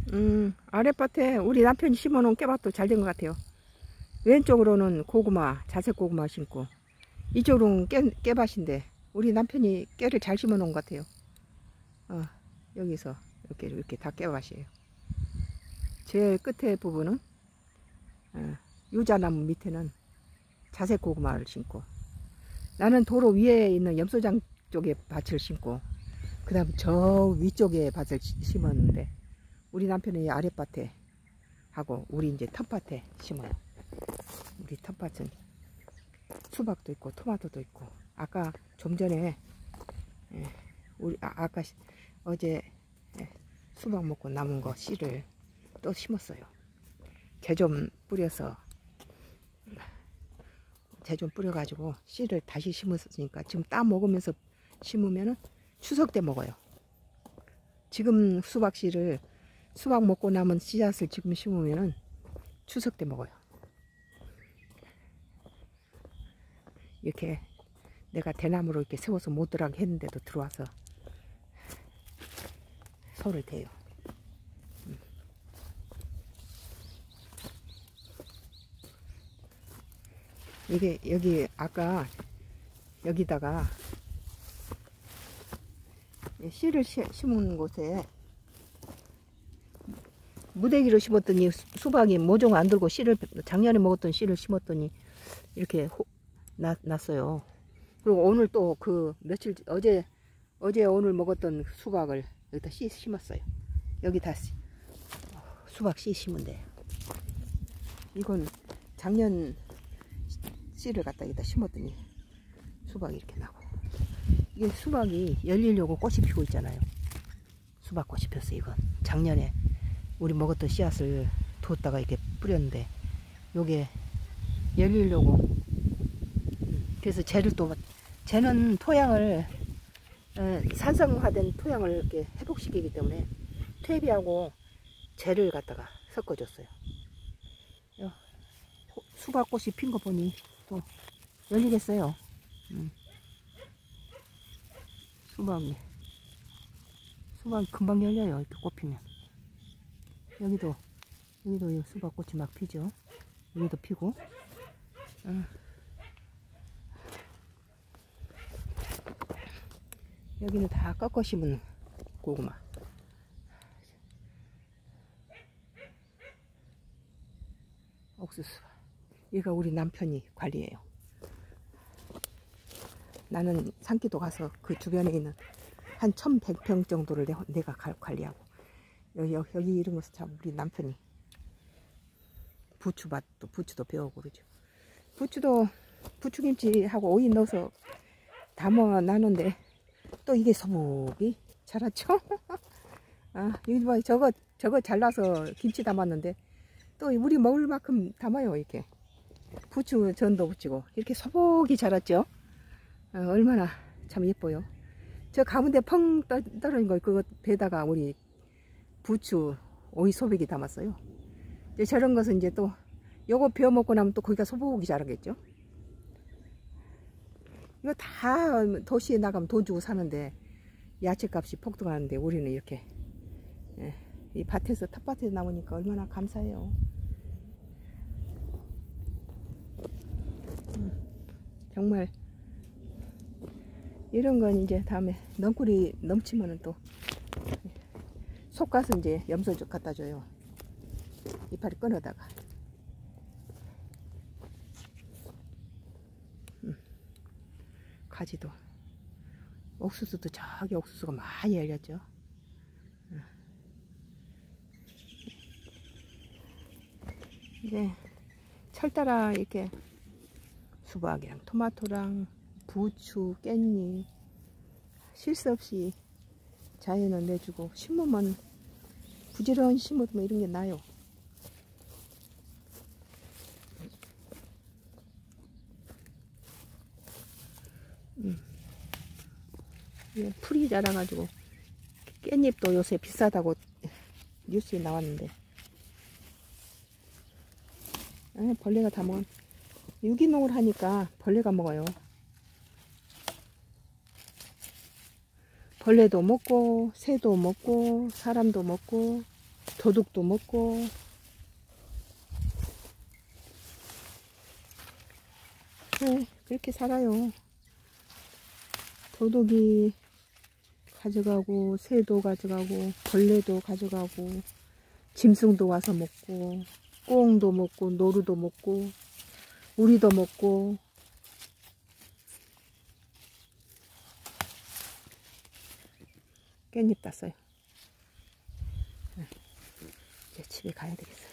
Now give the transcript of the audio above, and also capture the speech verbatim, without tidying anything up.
음, 아랫밭에 우리 남편이 심어놓은 깨밭도 잘 된 것 같아요. 왼쪽으로는 고구마, 자색 고구마 심고, 이쪽으로는 깨, 깨밭인데, 우리 남편이 깨를 잘 심어놓은 것 같아요. 어, 여기서 이렇게, 이렇게 다 깨밭이에요. 제일 끝에 부분은, 어, 유자나무 밑에는 자색 고구마를 심고, 나는 도로 위에 있는 염소장 쪽에 밭을 심고, 그 다음 저 위쪽에 밭을 심었는데, 우리 남편은 이 아랫밭에 하고 우리 이제 텃밭에 심어요. 우리 텃밭은 수박도 있고 토마토도 있고, 아까 좀 전에 예, 우리 아, 아까 어제 예, 수박 먹고 남은 거 씨를 또 심었어요. 개 좀 뿌려서 개 좀 뿌려가지고 씨를 다시 심었으니까 지금 따 먹으면서 심으면은 추석 때 먹어요. 지금 수박 씨를 수박 먹고 남은 씨앗을 지금 심으면은 추석 때 먹어요. 이렇게 내가 대나무로 이렇게 세워서 못 들어가게 했는데도 들어와서 손을 대요. 이게 여기 아까 여기다가 씨를 심은 곳에 무대기로 심었더니 수박이 모종 안 들고 씨를 작년에 먹었던 씨를 심었더니 이렇게 호, 나, 났어요. 그리고 오늘 또 그 며칠 어제 어제 오늘 먹었던 수박을 여기다 씨 심었어요. 여기 다 씨, 수박 씨 심으면 돼요. 이건 작년 씨를 갖다 여기다 심었더니 수박이 이렇게 나고, 이게 수박이 열리려고 꽃이 피고 있잖아요. 수박꽃이 폈어요. 이건 작년에 우리 먹었던 씨앗을 뒀다가 이렇게 뿌렸는데 요게 열리려고. 그래서 쟤를 또 쟤는 토양을 산성화된 토양을 이렇게 회복시키기 때문에 퇴비하고 쟤를 갖다가 섞어줬어요. 수박꽃이 핀 거 보니 또 열리겠어요. 음. 수박이 수박이 금방 열려요. 이렇게 꽃 피면. 여기도 여기도 수박꽃이 막 피죠. 여기도 피고. 어. 여기는 다 꺾어 심은 고구마. 옥수수. 얘가 우리 남편이 관리해요. 나는 산기도 가서 그 주변에 있는 한 천백 평 정도를 내가 관리하고, 여기, 여기 이런 것은 참 우리 남편이 부추밭도 부추도 배우고 그러죠. 부추도 부추김치하고 오이 넣어서 담아 놨는데 또 이게 소복이 자랐죠. 아, 여기 봐, 저거 저거 잘라서 김치 담았는데 또 우리 먹을 만큼 담아요. 이렇게 부추 전도 붙이고 이렇게 소복이 자랐죠. 어, 얼마나 참 예뻐요. 저 가운데 펑 떨어진 거 그거 배다가 우리 부추 오이 소백이 담았어요. 이제 저런 것은 이제 또 요거 베어 먹고 나면 또 거기가 소복이 자라겠죠. 이거 다 도시에 나가면 돈 주고 사는데 야채값이 폭등하는데 우리는 이렇게 예, 이 밭에서 텃밭에서 나오니까 얼마나 감사해요. 음, 정말 이런 건 이제 다음에 넝쿨이 넘치면은 또 속가서 이제 염소죽 갖다 줘요. 이파리 끊어다가. 음, 가지도 옥수수도 저기 옥수수가 많이 열렸죠. 음. 이제 철 따라 이렇게 수박이랑 토마토랑 부추, 깻잎 쉴 새 없이 자연을 내주고 심으면 부지런히 심으면 이런 게 나요. 음. 예, 풀이 자라가지고 깻잎도 요새 비싸다고 뉴스에 나왔는데, 아, 벌레가 다 먹은. 유기농을 하니까 벌레가 먹어요. 벌레도 먹고 새도 먹고 사람도 먹고 도둑도 먹고. 네, 그렇게 살아요. 도둑이 가져가고, 새도 가져가고, 벌레도 가져가고, 짐승도 와서 먹고, 꽁도 먹고, 노루도 먹고, 우리도 먹고. 깻잎 땄어요. 이제 집에 가야 되겠어요.